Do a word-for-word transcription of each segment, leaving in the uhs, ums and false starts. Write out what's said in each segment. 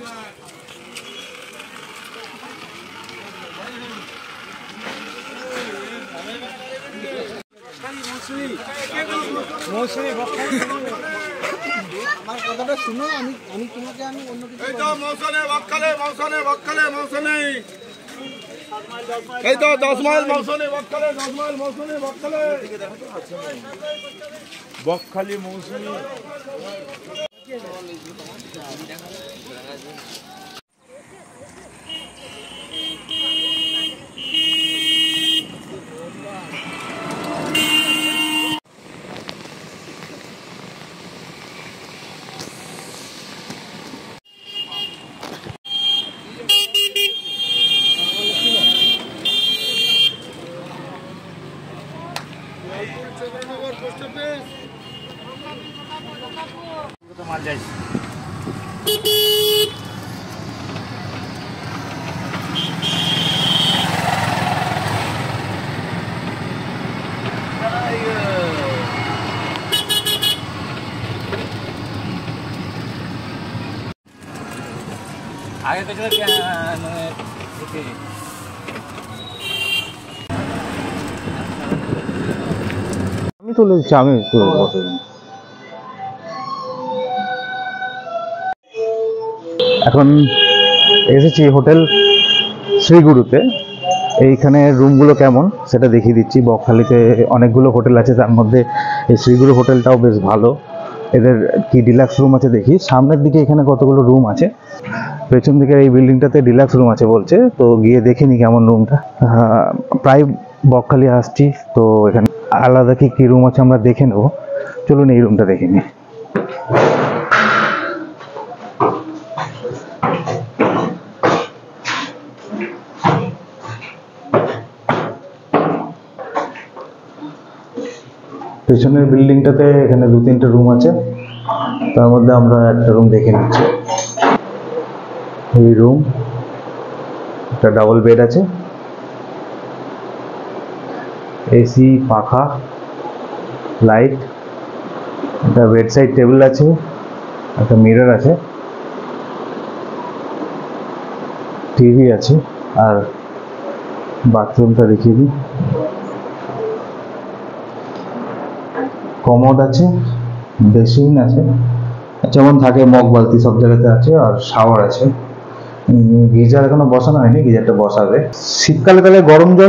আমার কথাটা শুনো, আমি আমি তোমাকে আমি অন্য কিছু এই তো মৌসুমে বকখালে মৌসুমে বকখালে মৌসুমে এই তো দশ মাইল মৌসুমে বকখালে দশ মাইল মৌসুমে বকখালে বকখালি মৌসুমে মাল যাই आगे कुछ क्या আমি তুলে দিচ্ছি আমি এখন এসেছি হোটেল শ্রীগুরুতে। এইখানে রুমগুলো কেমন সেটা দেখিয়ে দিচ্ছি। বকখালিতে অনেকগুলো হোটেল আছে, তার মধ্যে এই শ্রীগুরু হোটেলটাও বেশ ভালো। এদের কি ডিলাক্স রুম আছে দেখি। সামনের দিকে এখানে কতগুলো রুম আছে, পেছন দিকে এই বিল্ডিংটাতে ডিলাক্স রুম আছে বলছে, তো গিয়ে দেখিনি কেমন রুমটা। প্রায় বকখালি আসছি, তো এখানে আলাদা কি কী রুম আছে আমরা দেখে নেবো। চলুন এই রুমটা দেখে নিই। পেছনের বিল্ডিংটাতে এখানে দু তিনটে রুম আছে, তার মধ্যে আমরা একটা রুম দেখে নিচ্ছি। এই রুম, একটা ডাবল বেড আছে, এসি, পাখা, লাইট, একটা বেড সাইড টেবিল আছে, একটা মিরর আছে, টিভি আছে, আর বাথরুমটা দেখিয়ে দিই। কমোড আছে, বেসিন আছে, যেমন থাকে মগ বালতি সব জায়গাতে আছে, আর শাওয়ার আছে। গিজার এখনো বসানো হয়নি, গিজারটা বসাবে। শীতকালে তাহলে গরম জল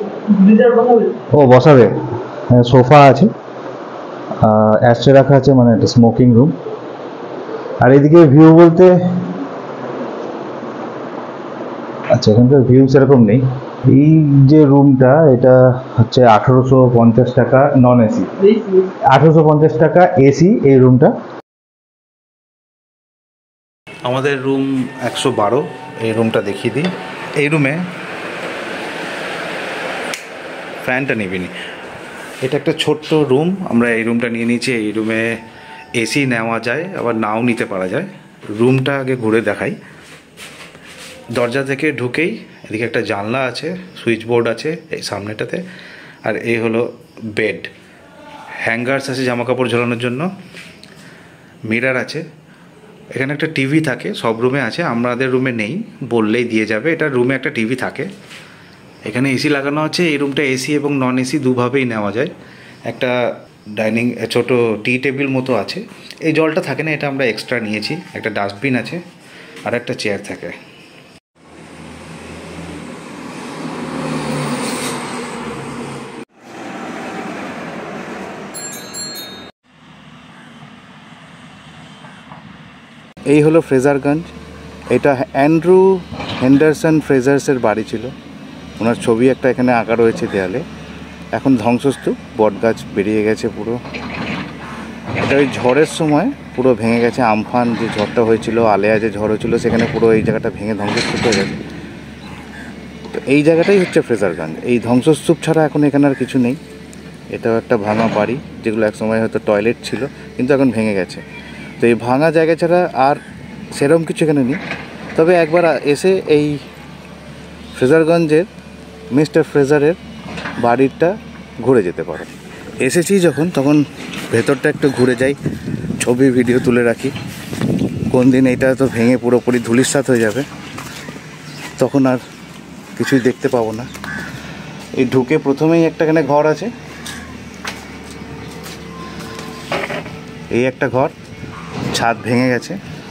ও বসাবে। হ্যাঁ, সোফা আছে, অ্যাশট্রে রাখা আছে, মানে একটা স্মোকিং রুম। আর এদিকে ভিউ বলতে, আচ্ছা এখানকার ভিউ সেরকম নেই। এই যে রুমটা, এটা হচ্ছে আঠারোশো পঞ্চাশ টাকা নন এসি, আঠারোশো পঞ্চাশ টাকা এসি এই রুমটা। আমাদের রুম একশো বারো, এই রুমটা দেখিয়ে দিই। এই রুমে ফ্যানটা নিবিনি, এটা একটা ছোট্ট রুম, আমরা এই রুমটা নিয়ে নিয়েছি। এই রুমে এসি নেওয়া যায়, আবার নাও নিতে পারা যায়। রুমটা আগে ঘুরে দেখাই। দরজা থেকে ঢুকেই এদিকে একটা জানলা আছে, সুইচ বোর্ড আছে এই সামনেটাতে, আর এই হলো বেড। হ্যাঙ্গার্স আছে জামা কাপড় ঝোলানোর জন্য, মিরর আছে। এখানে একটা টিভি থাকে, সব রুমে আছে, আমাদের রুমে নেই, বললেই দিয়ে যাবে। এটা রুমে একটা টিভি থাকে। এখানে এসি লাগানো আছে। এই রুমটা এসি এবং নন এসি দুভাবেই নেওয়া যায়। একটা ডাইনিং ছোট টি টেবিল মতো আছে। এই জলটা থাকে না, এটা আমরা এক্সট্রা নিয়েছি। একটা ডাস্টবিন আছে আর একটা চেয়ার থাকে। এই হলো ফ্রেজারগঞ্জ। এটা অ্যান্ড্রু হেন্ডারসন ফ্রেজার্সের বাড়ি ছিল। ওনার ছবি একটা এখানে আঁকা রয়েছে দেয়ালে। এখন ধ্বংসস্তূপ, বটগাছ বেরিয়ে গেছে পুরো। এটা ওই ঝড়ের সময় পুরো ভেঙে গেছে। আমফান যে ঝড়টা হয়েছিল, আলেয়া যে ঝড় হয়েছিল, সেখানে পুরো এই জায়গাটা ভেঙে ধ্বংসস্তূপ হয়ে গেছে। তো এই জায়গাটাই হচ্ছে ফ্রেজারগঞ্জ। এই ধ্বংসস্তূপ ছাড়া এখন এখানে আর কিছু নেই। এটাও একটা ভাঙা বাড়ি, যেগুলো একসময় হয়তো টয়লেট ছিল, কিন্তু এখন ভেঙে গেছে। তো এই ভাঙা জায়গা ছাড়া আর সেরকম কিছু এখানে নেই। তবে একবার এসে এই ফ্রেজারগঞ্জের মিস্টার ফ্রেজারের বাড়িটা ঘুরে যেতে পারো। এসেছি যখন, তখন ভেতরটা একটু ঘুরে যাই, ছবি ভিডিও তুলে রাখি। কোন দিন এটা তো ভেঙে পুরোপুরি ধূলিসাৎ হয়ে যাবে, তখন আর কিছুই দেখতে পাবো না। এই ঢুকে প্রথমেই একটা এখানে ঘর আছে, এই একটা ঘর, ছাদ ভেঙে গেছে।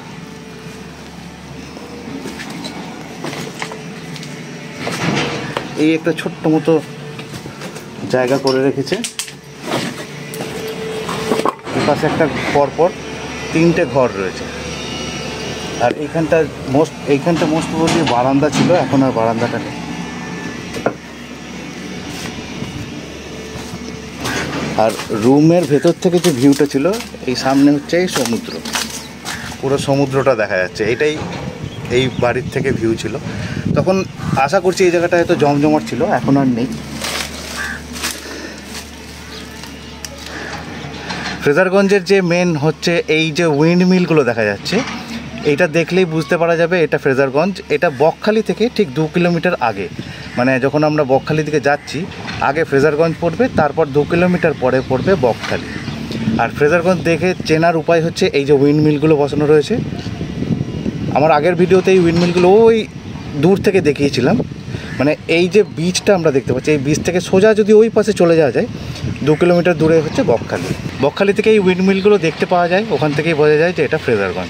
এই একটা ছোট্ট মতো জায়গা করে রেখেছে, পাশে একটা পরপর তিনটে ঘর রয়েছে। আর এইখানটা মোস্ট এইখানটা মোস্ট প্রবলি বারান্দা ছিল, এখন আর বারান্দাটা নেই। আর রুমের ভেতর থেকে যে ভিউটা ছিল, এই সামনে হচ্ছে এই সমুদ্র, পুরো সমুদ্রটা দেখা যাচ্ছে। এটাই এই বাড়ির থেকে ভিউ ছিল। তখন আশা করছি এই জায়গাটা হয়তো জমজমাট ছিল, এখন আর নেই। ফ্রেজারগঞ্জের যে মেন হচ্ছে এই যে উইন্ড মিলগুলো দেখা যাচ্ছে, এইটা দেখলেই বুঝতে পারা যাবে এটা ফ্রেজারগঞ্জ। এটা বকখালি থেকে ঠিক দু কিলোমিটার আগে, মানে যখন আমরা বকখালি দিকে যাচ্ছি আগে ফ্রেজারগঞ্জ পড়বে, তারপর দু কিলোমিটার পরে পড়বে বকখালি। আর ফ্রেজারগঞ্জ দেখে চেনার উপায় হচ্ছে এই যে উইন্ড মিলগুলো বসানো রয়েছে। আমার আগের ভিডিওতে এই উইন্ড মিলগুলো ওই দূর থেকে দেখিয়েছিলাম। মানে এই যে বীজটা আমরা দেখতে পাচ্ছি, এই বীজ থেকে সোজা যদি ওই পাশে চলে যাওয়া যায়, দু কিলোমিটার দূরে হচ্ছে বকখালি। বকখালি থেকে এই উইন্ড মিলগুলো দেখতে পাওয়া যায়, ওখান থেকেই বোঝা যায় যে এটা ফ্রেজারগঞ্জ।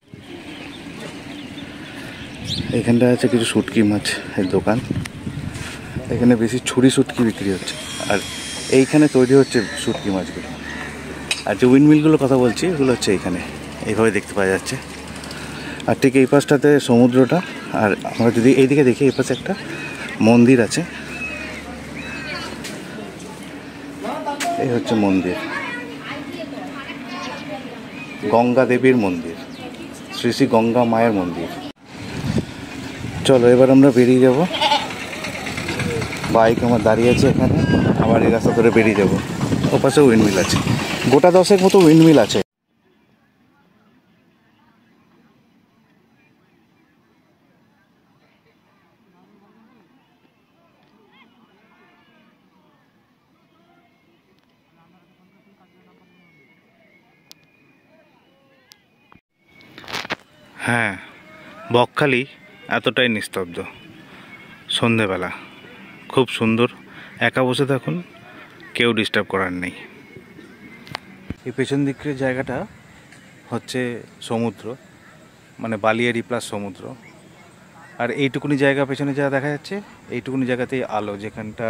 এখানটা আছে কিছু শুটকি মাছের দোকান, এখানে বেশি ছুরি শুটকি বিক্রি হচ্ছে, আর এইখানে তৈরি হচ্ছে শুটকি মাছগুলো। আর যে উইন্ড মিলগুলোর কথা বলছি এগুলো হচ্ছে এইখানে, এইভাবে দেখতে পাওয়া যাচ্ছে। আর ঠিক এই পাশটাতে সমুদ্রটা, আর আমরা যদি এইদিকে দেখি এই পাশে একটা মন্দির আছে, এই হচ্ছে মন্দির, গঙ্গা দেবীর মন্দির, শ্রী শ্রী গঙ্গা মায়ের মন্দির। চলো এবার আমরা বেরিয়ে যাব। বাইক আমার দাঁড়িয়ে আছে এখানে, আবার এই রাস্তা ধরে বেরিয়ে যাব। ওপাশে উইন্ডমিল আছে, গোটা দশেক মতো উইন্ডমিল আছে। হ্যাঁ, বকখালি এতটাই নিস্তব্ধ। সন্ধেবেলা খুব সুন্দর, একা বসে থাকুন, কেউ ডিস্টার্ব করার নেই। এই পেছন দিকের জায়গাটা হচ্ছে সমুদ্র, মানে বালিয়াড়ি প্লাস সমুদ্র। আর এইটুকুনি জায়গা পেছনে যা দেখা যাচ্ছে, এইটুকুনি জায়গাতেই আলো, যেখানটা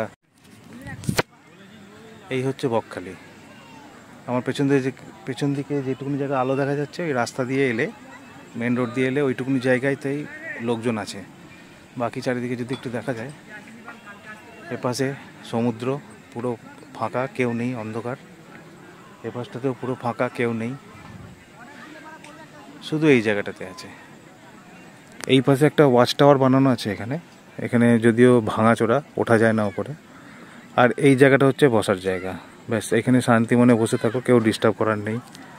এই হচ্ছে বকখালি। আমার পেছন দিকে যে পেছন দিকে যেটুকুনি জায়গা আলো দেখা যাচ্ছে, ওই রাস্তা দিয়ে এলে, মেন রোড দিয়ে এলে ওইটুকুনি জায়গাতেই লোকজন আছে। বাকি চারিদিকে যদি একটু দেখা যায়, এপাশে সমুদ্র পুরো ফাঁকা, কেউ নেই, অন্ধকার। এপাশটাতেও পুরো ফাঁকা, কেউ নেই, শুধু এই জায়গাটাতে আছে। এই পাশে একটা ওয়াচ টাওয়ার বানানো আছে এখানে, এখানে যদিও ভাঙাচোরা, ওঠা যায় না ওপরে। আর এই জায়গাটা হচ্ছে বসার জায়গা, ব্যাস এখানে শান্তি মনে বসে থাকো, কেউ ডিস্টার্ব করার নেই।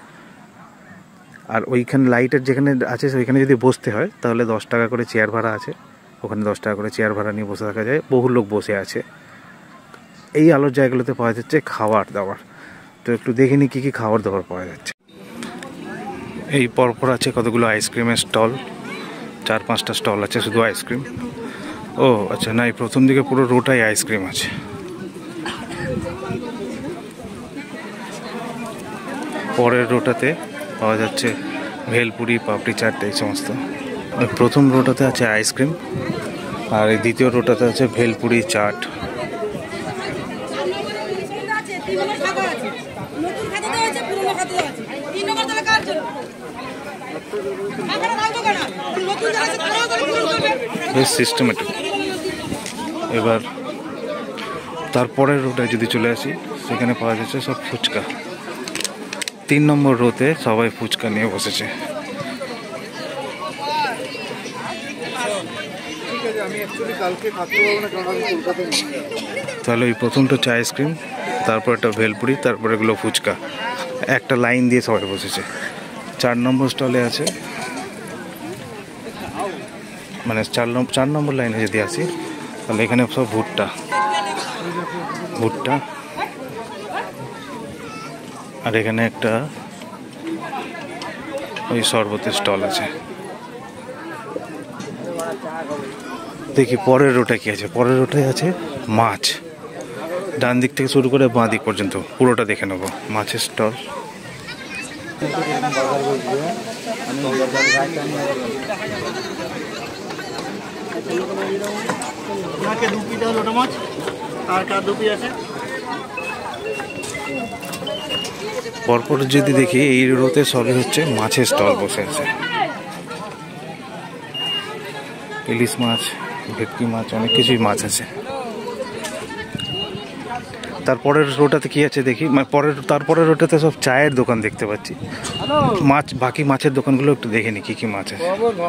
আর ওইখানে লাইটের যেখানে আছে ওইখানে যদি বসতে হয় তাহলে দশ টাকা করে চেয়ার ভাড়া আছে, ওখানে দশ টাকা করে চেয়ার ভাড়া নিয়ে বসে থাকা যায়, বহু লোক বসে আছে। এই আলোর জায়গাগুলোতে পাওয়া যাচ্ছে খাবার দাবার, তো একটু দেখে নিই কী কী খাবার দাবার পাওয়া যাচ্ছে। এই পরপর আছে কতগুলো আইসক্রিমের স্টল, চার পাঁচটা স্টল আছে শুধু আইসক্রিম। ও আচ্ছা, না এই প্রথম দিকে পুরো রোটাই আইসক্রিম আছে। পরের রোটাতে পাওয়া যাচ্ছে ভেলপুরি, পাপড়ি চাট, এই সমস্ত। প্রথম রোটাতে আছে আইসক্রিম, আর এই দ্বিতীয় রোটাতে আছে ভেলপুরি, চাট। বেশ সিস্টেমেটিক। এবার তারপরের রোটায় যদি চলে আসি, সেখানে পাওয়া যাচ্ছে সব ফুচকা। তিন নম্বর রোতে সবাই ফুচকা নিয়ে বসেছে। তাহলে ওই প্রথমটা হচ্ছে আইসক্রিম, তারপর একটা ভেলপুরি, তারপর এগুলো ফুচকা, একটা লাইন দিয়ে সবাই বসেছে। চার নম্বর স্টলে আছে, মানে চার নম্বর চার নম্বর লাইনে যদি আসি তাহলে এখানে সব ভুট্টা ভুট্টা আর এখানে একটা ওই শরবতের স্টল আছে। দেখি পরের রোটা কি আছে। পরের রোটায় আছে মাছ, ডান দিক থেকে শুরু করে বাঁ দিক পর্যন্ত পুরোটা দেখে নেবো। মাছের স্টল। পরপর যদি দেখি এই রোতে সবই হচ্ছে মাছের স্টল বসে আছে। ইলিশ মাছ, ভেটকি মাছ, অনেক কিছুই মাছ আছে। তারপরের রোটাতে কি আছে দেখি, মানে পরের তারপরের রোটাতে সব চায়ের দোকান দেখতে পাচ্ছি। মাছ, বাকি মাছের দোকানগুলো একটু দেখে নি কি কি মাছ আছে।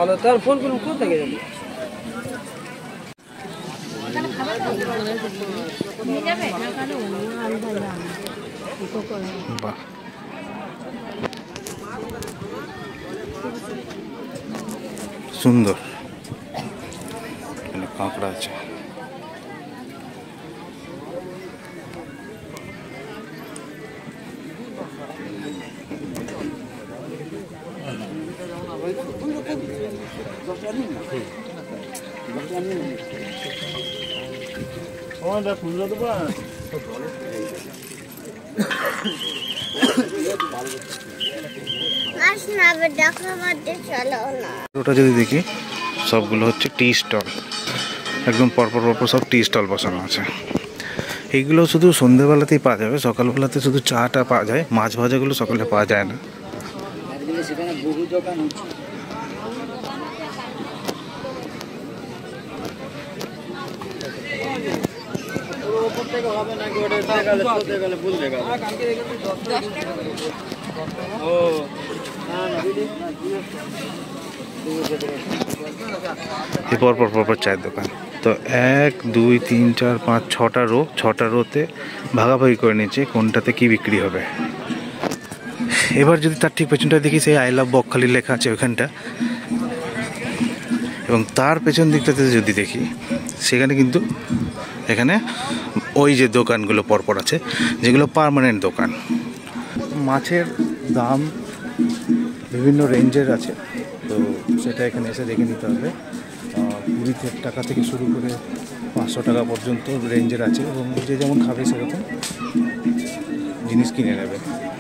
বাহ, সুন্দর। কাঁকড়া আছে। ওটা যদি দেখি সবগুলো হচ্ছে টি স্টল, একদম পরপর পরপর সব টি স্টল বসানো আছে। এইগুলো শুধু সন্ধ্যেবেলাতেই পাওয়া যাবে, সকালবেলাতে শুধু চাটা পাওয়া যায়, মাছ ভাজাগুলো সকালে পাওয়া যায় না। পরপর পরপর চায়ের দোকান। তো এক দুই তিন চার পাঁচ ছটা রো, ছটা রোতে ভাগাভাগি করে নিচ্ছে কোনটাতে কি বিক্রি হবে। এবার যদি তার ঠিক পেছনটা দেখি, সেই আই লাভ বকখালি লেখা আছে ওইখানটা, এবং তার পেছন দিকটাতে যদি দেখি সেখানে কিন্তু এখানে ওই যে দোকানগুলো পরপর আছে যেগুলো পার্মানেন্ট দোকান। মাছের দাম বিভিন্ন রেঞ্জের আছে, তো সেটা এখানে এসে দেখে নিতে হবে। কুড়ি টাকা থেকে শুরু করে পাঁচশো টাকা পর্যন্ত রেঞ্জের আছে, এবং যে যেমন খাবে সেরকম জিনিস কিনে নেবে।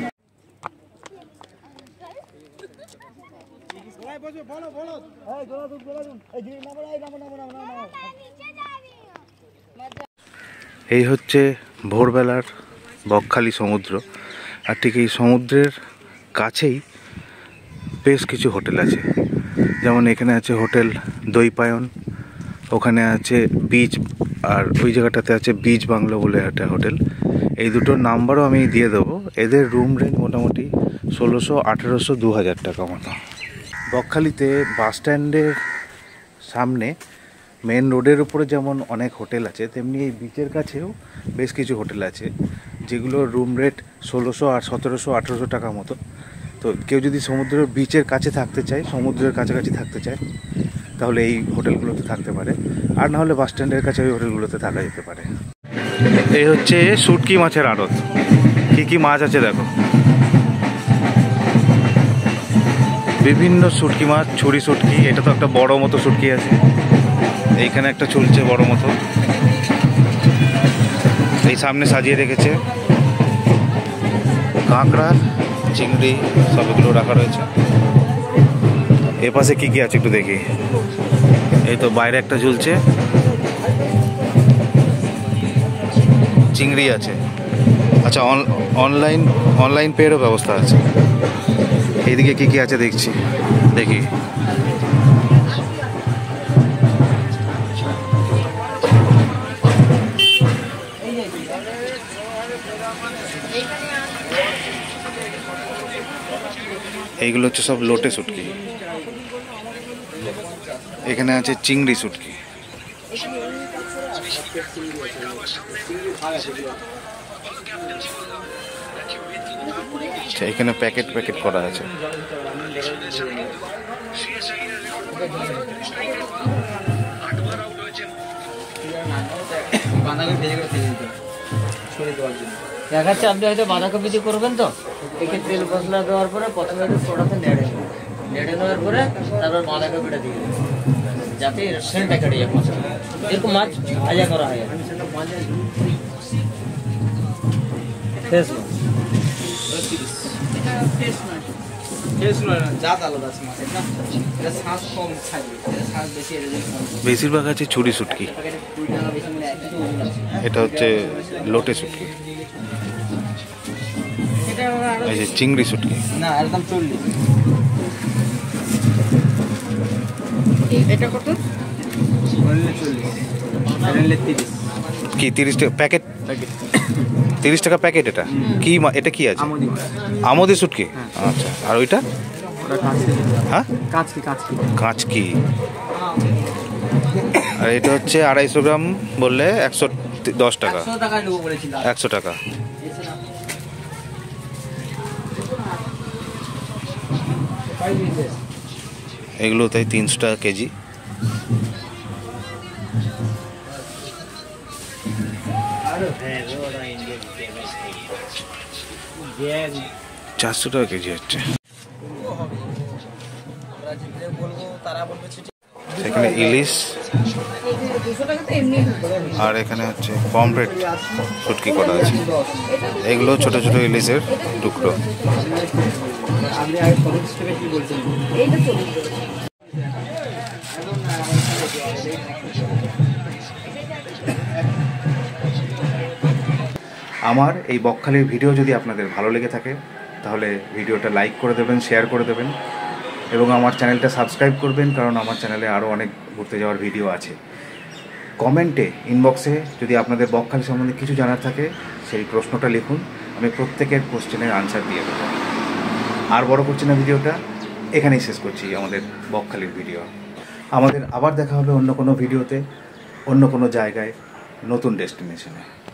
এই হচ্ছে ভোরবেলার বকখালি সমুদ্র, আর ঠিক এই সমুদ্রের কাছেই বেশ কিছু হোটেল আছে। যেমন এখানে আছে হোটেল দইপায়ন, ওখানে আছে বিচ, আর ওই জায়গাটাতে আছে বিচ বাংলো বলে একটা হোটেল। এই দুটোর নাম্বারও আমি দিয়ে দেবো। এদের রুম রেন্ট মোটামুটি ষোলোশো আঠেরোশো দু হাজার টাকা মতো। বকখালিতে বাস স্ট্যান্ডের সামনে মেন রোডের উপরে যেমন অনেক হোটেল আছে, তেমনি এই বিচের কাছেও বেশ কিছু হোটেল আছে যেগুলোর রুম রেট ষোলোশো আর সতেরোশো আঠেরোশো টাকা মতো। তো কেউ যদি সমুদ্রের বিচের কাছে থাকতে চায়, সমুদ্রের কাছাকাছি থাকতে চায়, তাহলে এই হোটেলগুলোতে থাকতে পারে, আর না হলে বাস স্ট্যান্ডের কাছে ওই হোটেলগুলোতে থাকা যেতে পারে। এই হচ্ছে শুটকি মাছের আড়ত। কী কী মাছ আছে দেখো, বিভিন্ন শুটকি মাছ, ছুরি শুটকি, এটা তো একটা বড় মতো শুটকি আছে, এইখানে একটা চলছে বড় মতো, এই সামনে সাজিয়ে রেখেছে। কাঁকড়া, চিংড়ি সবগুলো রাখা রয়েছে। এ পাশে কি কি আছে একটু দেখি। এই তো বাইরে একটা ঝুলছে, চিংড়ি আছে। আচ্ছা, অনলাইন অনলাইন পেরও ব্যবস্থা আছে। এইদিকে কি কি আছে দেখছি, দেখি। এইগুলো হচ্ছে সব লোটে শুটকি। এখানে আছে চিংড়ি শুটকি। আচ্ছা, এখানে প্যাকেট প্যাকেট করা আছে। দেখাচ্ছে আপনি হয়তো বাঁধাকপি দিয়ে করবেন, তো একে তেল মশলা দেওয়ার পরে প্রথমে সোডাতে নেড়ে নেড়ে নেওয়ার পরে তারপর মালাকে বেটে দিয়ে দেবে যাতে সেন্টটা কেটে যায় মাছ এরকম মাছ ভাজা করা হয় ফ্রেশ মাছ বেশিরভাগ আছে ছুরি শুটকি, এটা হচ্ছে লোটে শুটকি, এই যে চিংড়ি শুটকি। না একদম চল্লিশ এটা কত কি তিরিশ টাকা প্যাকেট? তিরিশ টাকা প্যাকেট। এটা কি মা- এটা কি আছে? আমোদি শুটকি। আচ্ছা, আর ওইটা? হ্যাঁ, কাঁচকি কাঁচকি কাঁচকি। আর এটা হচ্ছে আড়াইশো গ্রাম বললে একশো দশ টাকা, একশো টাকা নেবো বলেছিলাম একশো টাকা। এগুলো তাই তিনশো টাকা কেজি। চারশো টাকা কেজি হচ্ছে। এখানে ইলিশ আর এখানে হচ্ছে পমফ্রেট শুটকি করা আছে। এগুলো ছোট ছোট ইলিশের টুকরো। আমার এই বকখালির ভিডিও যদি আপনাদের ভালো লেগে থাকে তাহলে ভিডিওটা লাইক করে দেবেন, শেয়ার করে দেবেন এবং আমার চ্যানেলটা সাবস্ক্রাইব করবেন, কারণ আমার চ্যানেলে আরও অনেক ঘুরতে যাওয়ার ভিডিও আছে। কমেন্টে ইনবক্সে যদি আপনাদের বকখালি সম্বন্ধে কিছু জানার থাকে সেই প্রশ্নটা লিখুন, আমি প্রত্যেকের কোশ্চেনের আনসার দিয়ে দেবো। আর বড় করছি না ভিডিওটা, এখানেই শেষ করছি আমাদের বকখালির ভিডিও। আমাদের আবার দেখা হবে অন্য কোনো ভিডিওতে, অন্য কোনো জায়গায়, নতুন ডেস্টিনেশনে।